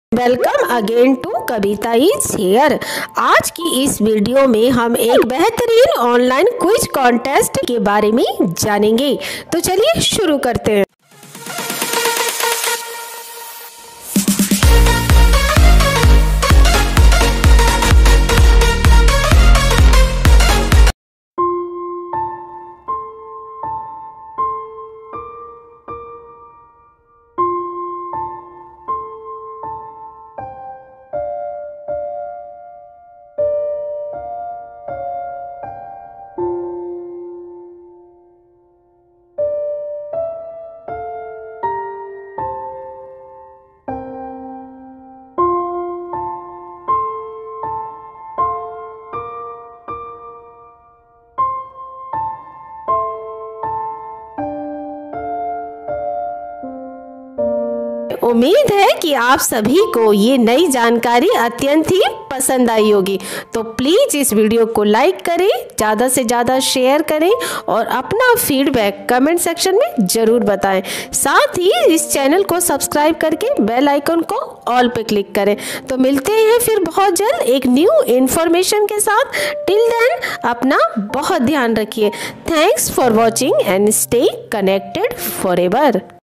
Welcome again to Kavita is here. आज की इस वीडियो में हम एक बेहतरीन ऑनलाइन क्विज कॉन्टेस्ट के बारे में जानेंगे। तो चलिए शुरू करते हैं। उम्मीद है कि आप सभी को ये नई जानकारी अत्यंत ही पसंद आई होगी। तो प्लीज़ इस वीडियो को लाइक करें, ज़्यादा से ज़्यादा शेयर करें और अपना फीडबैक कमेंट सेक्शन में ज़रूर बताएं। साथ ही इस चैनल को सब्सक्राइब करके बेल आइकन को ऑल पे क्लिक करें। तो मिलते हैं फिर बहुत जल्द एक न्यू इन्फॉर्मेशन के साथ। टिल देन अपना बहुत ध्यान रखिए। Thanks for watching and stay connected forever.